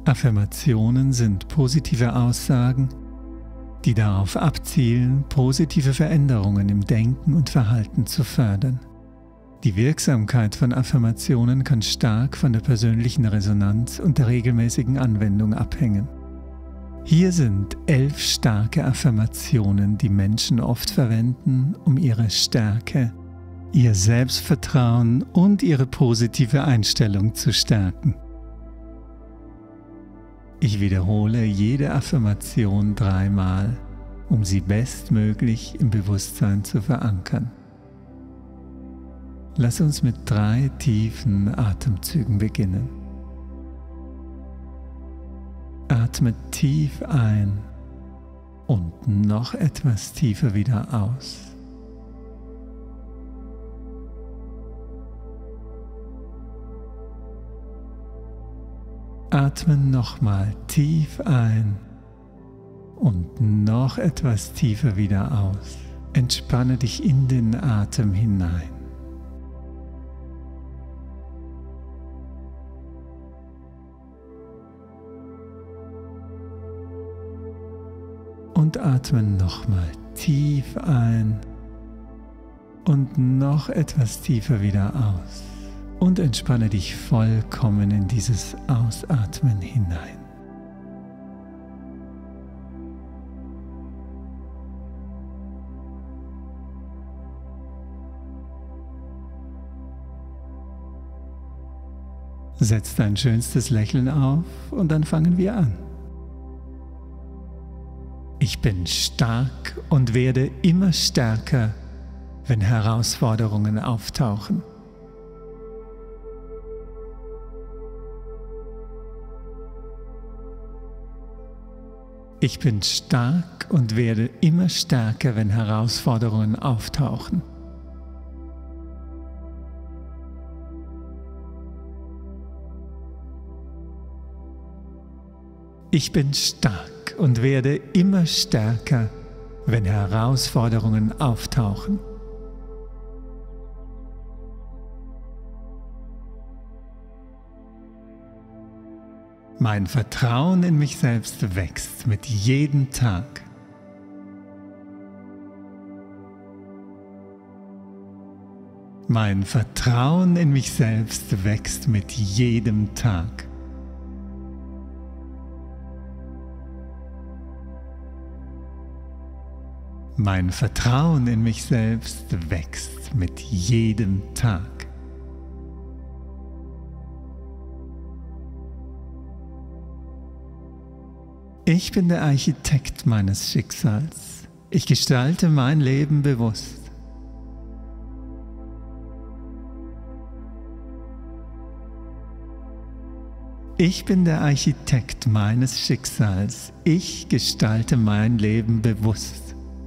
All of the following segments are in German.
Affirmationen sind positive Aussagen, die darauf abzielen, positive Veränderungen im Denken und Verhalten zu fördern. Die Wirksamkeit von Affirmationen kann stark von der persönlichen Resonanz und der regelmäßigen Anwendung abhängen. Hier sind 11 starke Affirmationen, die Menschen oft verwenden, um ihre Stärke, ihr Selbstvertrauen und ihre positive Einstellung zu stärken. Ich wiederhole jede Affirmation 3-mal, um sie bestmöglich im Bewusstsein zu verankern. Lass uns mit 3 tiefen Atemzügen beginnen. Atme tief ein und noch etwas tiefer wieder aus. Atme nochmal tief ein und noch etwas tiefer wieder aus. Entspanne dich in den Atem hinein. Und atme nochmal tief ein und noch etwas tiefer wieder aus. Und entspanne dich vollkommen in dieses Ausatmen hinein. Setz dein schönstes Lächeln auf und dann fangen wir an. Ich bin stark und werde immer stärker, wenn Herausforderungen auftauchen. Ich bin stark und werde immer stärker, wenn Herausforderungen auftauchen. Ich bin stark und werde immer stärker, wenn Herausforderungen auftauchen. Mein Vertrauen in mich selbst wächst mit jedem Tag. Mein Vertrauen in mich selbst wächst mit jedem Tag. Mein Vertrauen in mich selbst wächst mit jedem Tag. Ich bin der Architekt meines Schicksals. Ich gestalte mein Leben bewusst. Ich bin der Architekt meines Schicksals. Ich gestalte mein Leben bewusst.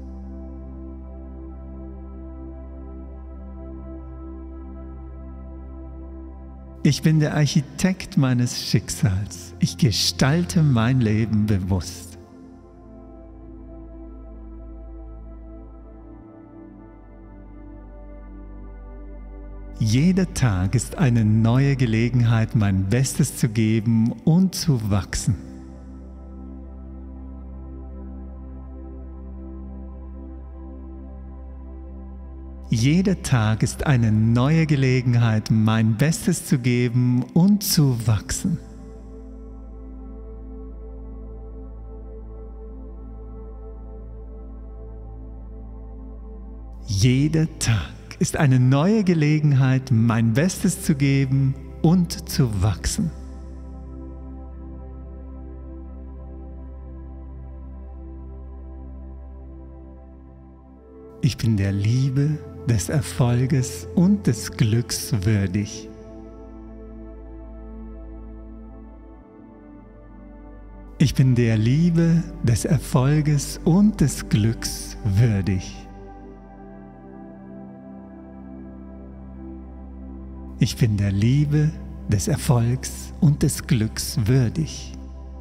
Ich bin der Architekt meines Schicksals. Ich gestalte mein Leben bewusst. Jeder Tag ist eine neue Gelegenheit, mein Bestes zu geben und zu wachsen. Jeder Tag ist eine neue Gelegenheit, mein Bestes zu geben und zu wachsen. Jeder Tag ist eine neue Gelegenheit, mein Bestes zu geben und zu wachsen. Ich bin der Liebe, des Erfolges und des Glücks würdig. Ich bin der Liebe, des Erfolges und des Glücks würdig. Ich bin der Liebe, des Erfolgs und des Glücks würdig.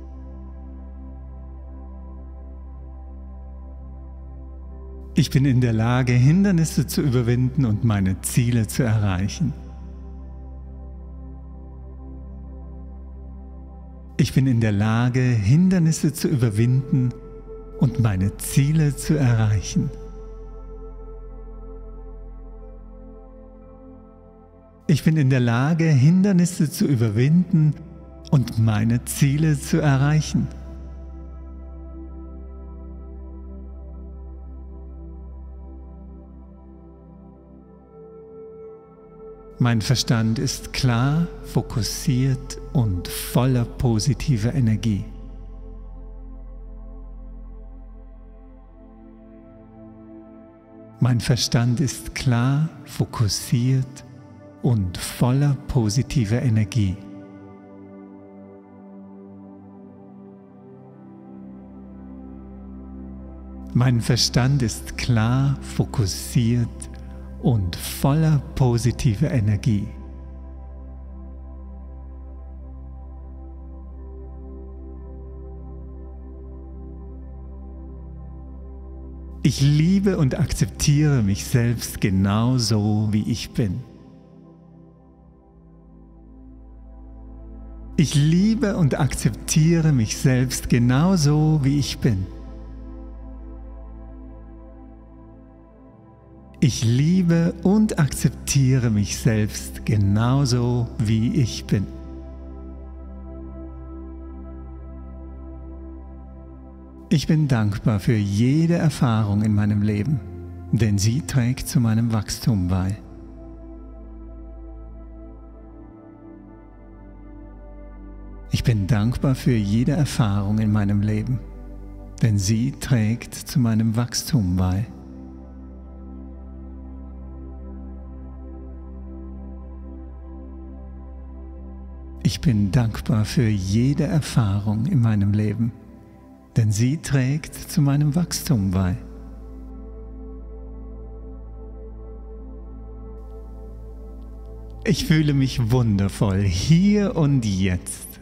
Ich bin in der Lage, Hindernisse zu überwinden und meine Ziele zu erreichen. Ich bin in der Lage, Hindernisse zu überwinden und meine Ziele zu erreichen. Ich bin in der Lage, Hindernisse zu überwinden und meine Ziele zu erreichen. Mein Verstand ist klar, fokussiert und voller positiver Energie. Mein Verstand ist klar, fokussiert und voller positiver Energie. Mein Verstand ist klar, fokussiert und voller positiver Energie. Ich liebe und akzeptiere mich selbst genauso, wie ich bin. Ich liebe und akzeptiere mich selbst genauso, wie ich bin. Ich liebe und akzeptiere mich selbst genauso, wie ich bin. Ich bin dankbar für jede Erfahrung in meinem Leben, denn sie trägt zu meinem Wachstum bei. Ich bin dankbar für jede Erfahrung in meinem Leben, denn sie trägt zu meinem Wachstum bei. Ich bin dankbar für jede Erfahrung in meinem Leben, denn sie trägt zu meinem Wachstum bei. Ich fühle mich wundervoll hier und jetzt.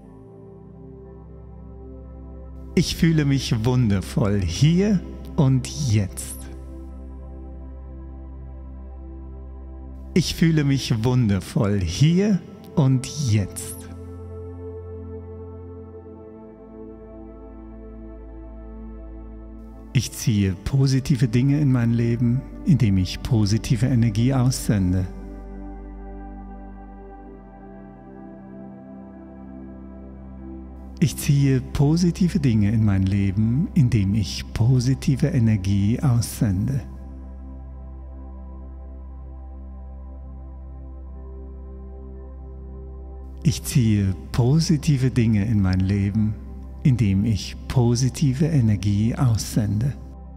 Ich fühle mich wundervoll hier und jetzt. Ich fühle mich wundervoll hier und jetzt. Ich ziehe positive Dinge in mein Leben, indem ich positive Energie aussende. Ich ziehe positive Dinge in mein Leben, indem ich positive Energie aussende. Ich ziehe positive Dinge in mein Leben, indem ich positive Energie aussende.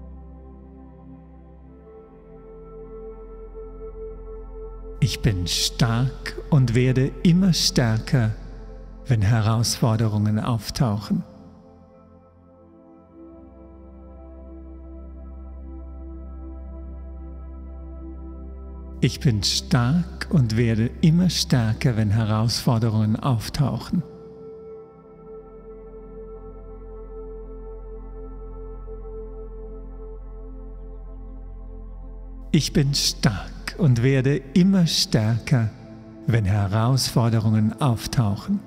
Ich bin stark und werde immer stärker, wenn Herausforderungen auftauchen. Ich bin stark und werde immer stärker, wenn Herausforderungen auftauchen. Ich bin stark und werde immer stärker, wenn Herausforderungen auftauchen.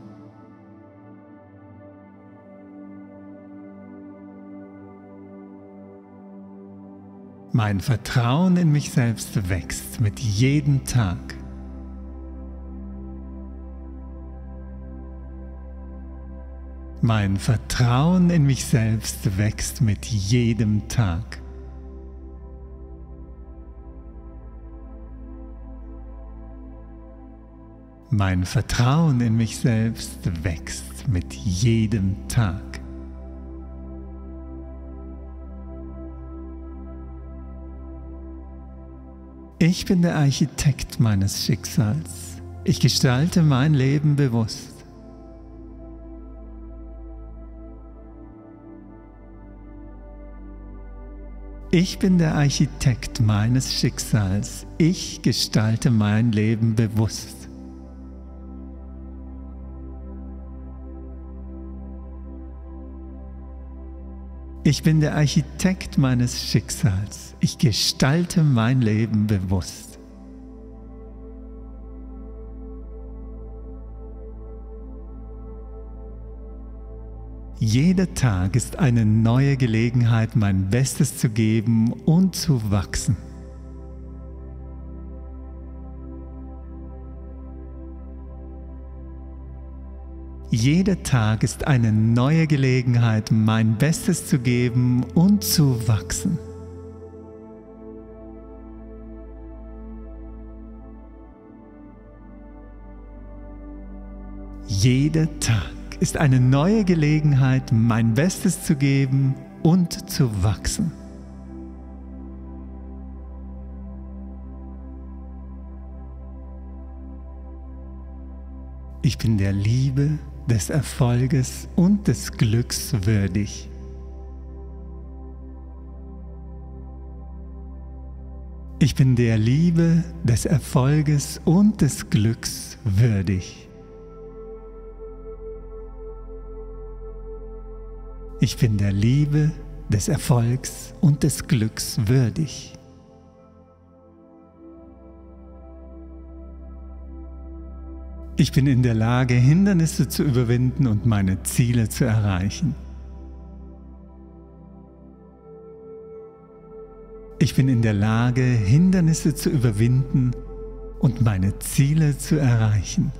Mein Vertrauen in mich selbst wächst mit jedem Tag. Mein Vertrauen in mich selbst wächst mit jedem Tag. Mein Vertrauen in mich selbst wächst mit jedem Tag. Ich bin der Architekt meines Schicksals. Ich gestalte mein Leben bewusst. Ich bin der Architekt meines Schicksals. Ich gestalte mein Leben bewusst. Ich bin der Architekt meines Schicksals. Ich gestalte mein Leben bewusst. Jeder Tag ist eine neue Gelegenheit, mein Bestes zu geben und zu wachsen. Jeder Tag ist eine neue Gelegenheit, mein Bestes zu geben und zu wachsen. Jeder Tag ist eine neue Gelegenheit, mein Bestes zu geben und zu wachsen. Ich bin der Liebe, des Erfolges und des Glücks würdig. Ich bin der Liebe, des Erfolges und des Glücks würdig. Ich bin der Liebe, des Erfolgs und des Glücks würdig. Ich bin in der Lage, Hindernisse zu überwinden und meine Ziele zu erreichen. Ich bin in der Lage, Hindernisse zu überwinden und meine Ziele zu erreichen.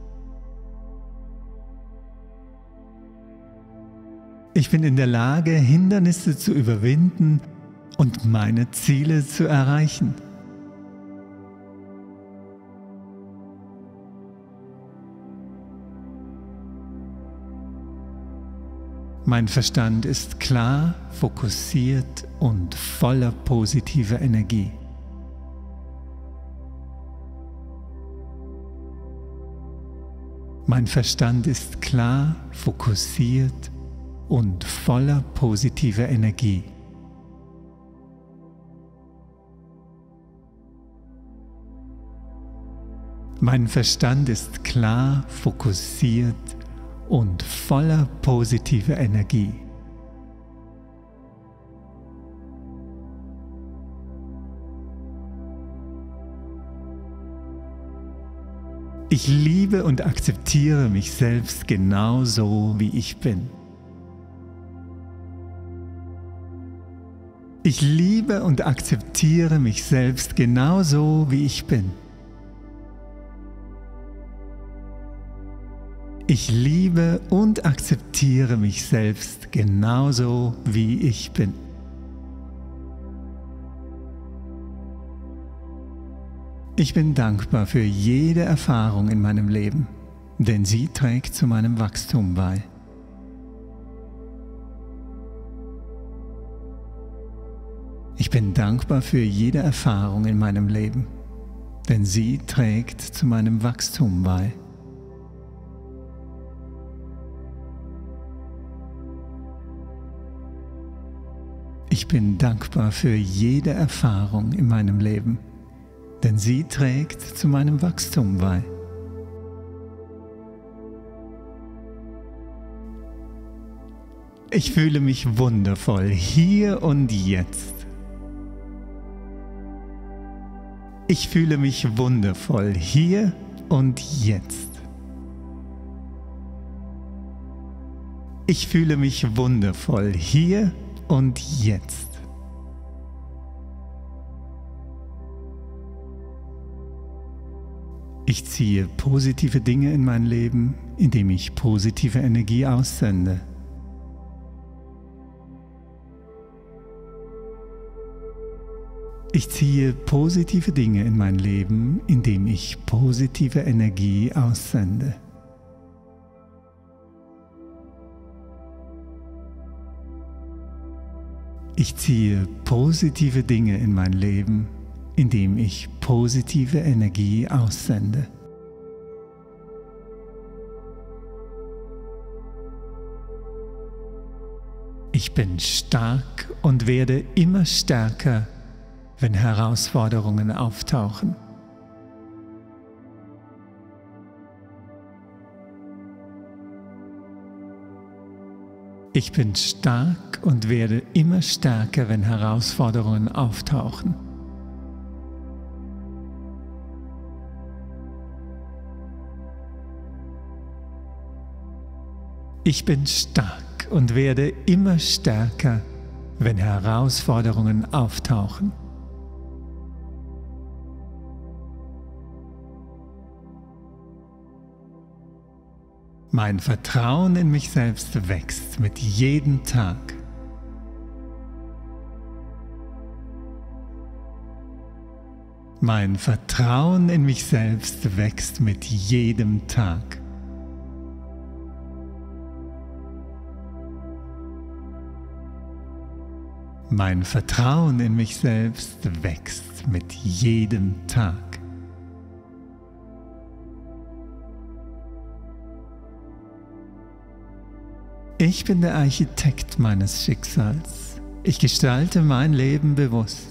Ich bin in der Lage, Hindernisse zu überwinden und meine Ziele zu erreichen. Mein Verstand ist klar, fokussiert und voller positiver Energie. Mein Verstand ist klar, fokussiert und voller positiver Energie. Mein Verstand ist klar, fokussiert und voller positiver Energie. Ich liebe und akzeptiere mich selbst genauso, wie ich bin. Ich liebe und akzeptiere mich selbst genauso, wie ich bin. Ich liebe und akzeptiere mich selbst genauso, wie ich bin. Ich bin dankbar für jede Erfahrung in meinem Leben, denn sie trägt zu meinem Wachstum bei. Ich bin dankbar für jede Erfahrung in meinem Leben, denn sie trägt zu meinem Wachstum bei. Ich bin dankbar für jede Erfahrung in meinem Leben, denn sie trägt zu meinem Wachstum bei. Ich fühle mich wundervoll hier und jetzt. Ich fühle mich wundervoll hier und jetzt. Ich fühle mich wundervoll hier und jetzt. Ich ziehe positive Dinge in mein Leben, indem ich positive Energie aussende. Ich ziehe positive Dinge in mein Leben, indem ich positive Energie aussende. Ich ziehe positive Dinge in mein Leben, indem ich positive Energie aussende. Ich bin stark und werde immer stärker, wenn Herausforderungen auftauchen. Ich bin stark und werde immer stärker, wenn Herausforderungen auftauchen. Ich bin stark und werde immer stärker, wenn Herausforderungen auftauchen. Mein Vertrauen in mich selbst wächst mit jedem Tag. Mein Vertrauen in mich selbst wächst mit jedem Tag. Mein Vertrauen in mich selbst wächst mit jedem Tag. Ich bin der Architekt meines Schicksals. Ich gestalte mein Leben bewusst.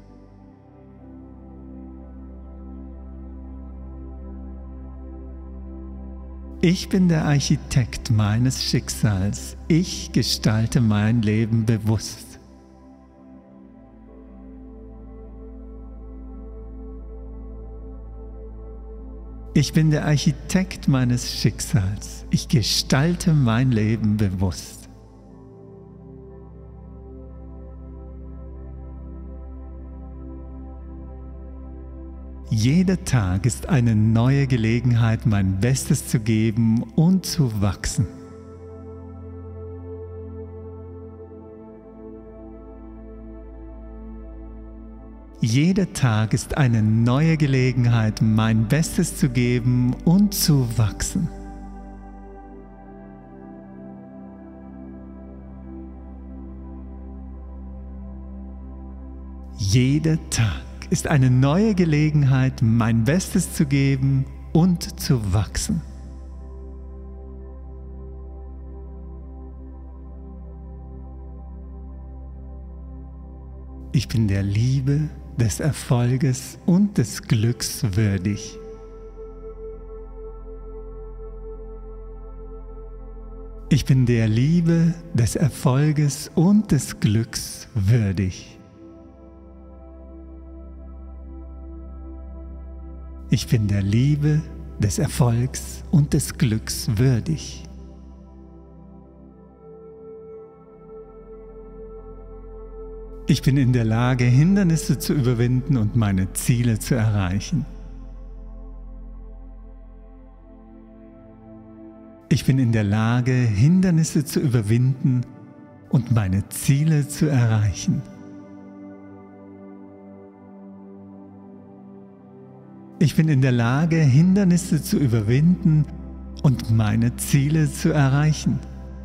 Ich bin der Architekt meines Schicksals. Ich gestalte mein Leben bewusst. Ich bin der Architekt meines Schicksals. Ich gestalte mein Leben bewusst. Jeder Tag ist eine neue Gelegenheit, mein Bestes zu geben und zu wachsen. Jeder Tag ist eine neue Gelegenheit, mein Bestes zu geben und zu wachsen. Jeder Tag ist eine neue Gelegenheit, mein Bestes zu geben und zu wachsen. Ich bin der Liebe, des Erfolges und des Glücks würdig. Ich bin der Liebe, des Erfolges und des Glücks würdig. Ich bin der Liebe, des Erfolgs und des Glücks würdig. Ich bin in der Lage, Hindernisse zu überwinden und meine Ziele zu erreichen. Ich bin in der Lage, Hindernisse zu überwinden und meine Ziele zu erreichen. Ich bin in der Lage, Hindernisse zu überwinden und meine Ziele zu erreichen.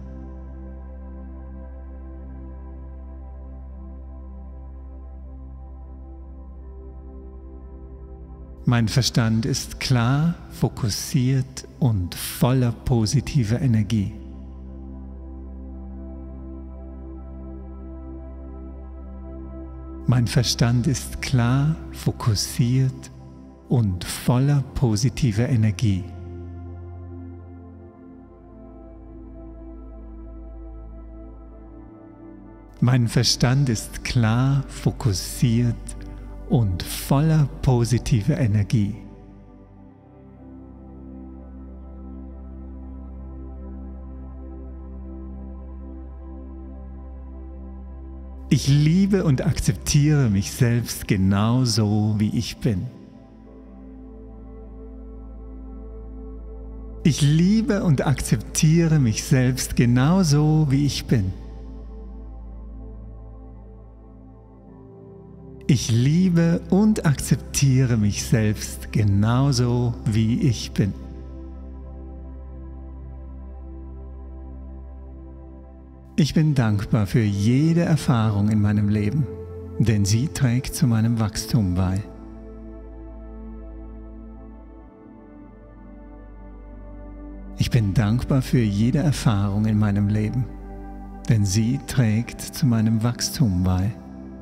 Mein Verstand ist klar, fokussiert und voller positiver Energie. Mein Verstand ist klar, fokussiert und voller positiver Energie. Mein Verstand ist klar, fokussiert und voller positiver Energie. Ich liebe und akzeptiere mich selbst genauso, wie ich bin. Ich liebe und akzeptiere mich selbst genauso, wie ich bin. Ich liebe und akzeptiere mich selbst genauso, wie ich bin. Ich bin dankbar für jede Erfahrung in meinem Leben, denn sie trägt zu meinem Wachstum bei. Ich bin dankbar für jede Erfahrung in meinem Leben, denn sie trägt zu meinem Wachstum bei.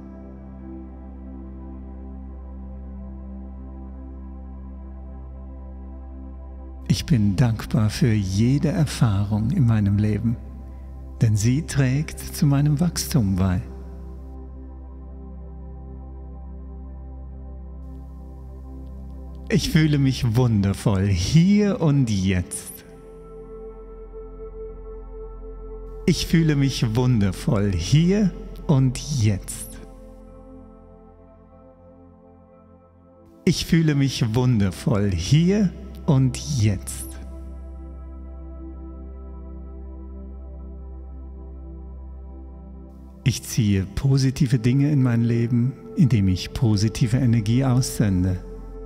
Ich bin dankbar für jede Erfahrung in meinem Leben, denn sie trägt zu meinem Wachstum bei. Ich fühle mich wundervoll hier und jetzt. Ich fühle mich wundervoll hier und jetzt. Ich fühle mich wundervoll hier und jetzt. Ich ziehe positive Dinge in mein Leben, indem ich positive Energie aussende.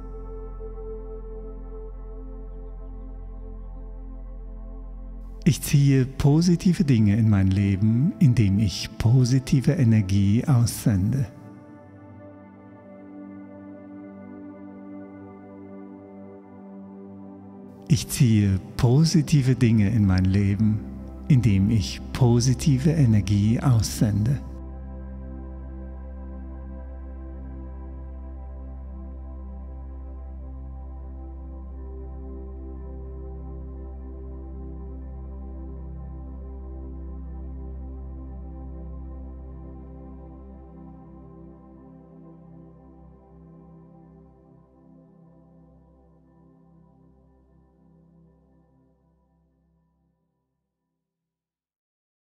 Ich ziehe positive Dinge in mein Leben, indem ich positive Energie aussende. Ich ziehe positive Dinge in mein Leben, indem ich positive Energie aussende.